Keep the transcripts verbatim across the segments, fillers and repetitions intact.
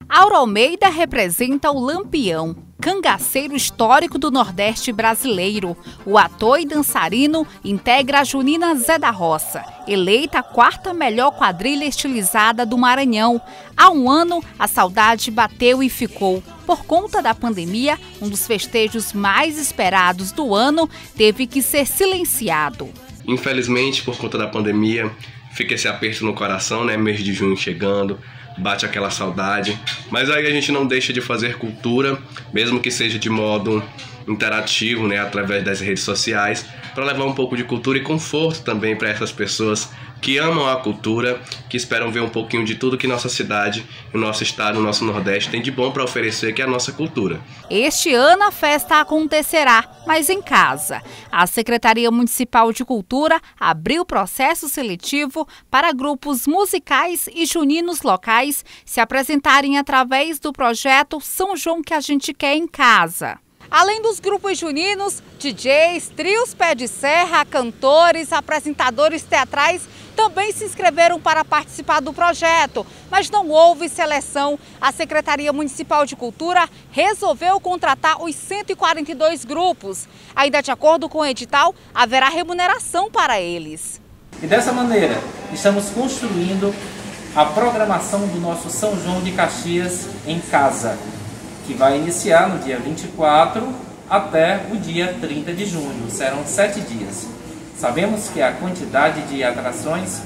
Auro Almeida representa o Lampião, cangaceiro histórico do Nordeste brasileiro. O ator e dançarino integra a Junina Zé da Roça, eleita a quarta melhor quadrilha estilizada do Maranhão. Há um ano, a saudade bateu e ficou. Por conta da pandemia, um dos festejos mais esperados do ano teve que ser silenciado. Infelizmente, por conta da pandemia, fica esse aperto no coração, né? Mês de junho chegando, bate aquela saudade. Mas aí a gente não deixa de fazer cultura, mesmo que seja de modo interativo, né? Através das redes sociais, para levar um pouco de cultura e conforto também para essas pessoas que amam a cultura, que esperam ver um pouquinho de tudo que nossa cidade, o nosso estado, o nosso Nordeste tem de bom para oferecer, que é a nossa cultura. Este ano a festa acontecerá, mas em casa. A Secretaria Municipal de Cultura abriu processo seletivo para grupos musicais e juninos locais se apresentarem através do projeto São João que a gente quer em casa. Além dos grupos juninos, D Js, trios pé de serra, cantores, apresentadores teatrais também se inscreveram para participar do projeto, mas não houve seleção. A Secretaria Municipal de Cultura resolveu contratar os cento e quarenta e dois grupos. Ainda de acordo com o edital, haverá remuneração para eles. E dessa maneira, estamos construindo a programação do nosso São João de Caxias em casa, que vai iniciar no dia vinte e quatro até o dia trinta de junho. Serão sete dias. Sabemos que a quantidade de atrações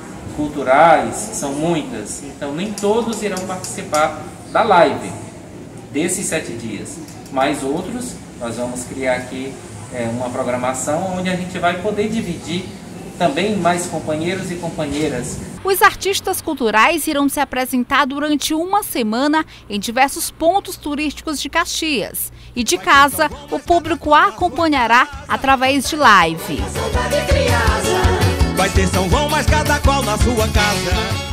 culturais são muitas, então nem todos irão participar da live desses sete dias. Mas outros, nós vamos criar aqui é, uma programação onde a gente vai poder dividir também mais companheiros e companheiras. Os artistas culturais irão se apresentar durante uma semana em diversos pontos turísticos de Caxias. E de casa, o público a acompanhará através de live. Vai ter São João, mas cada qual na sua casa.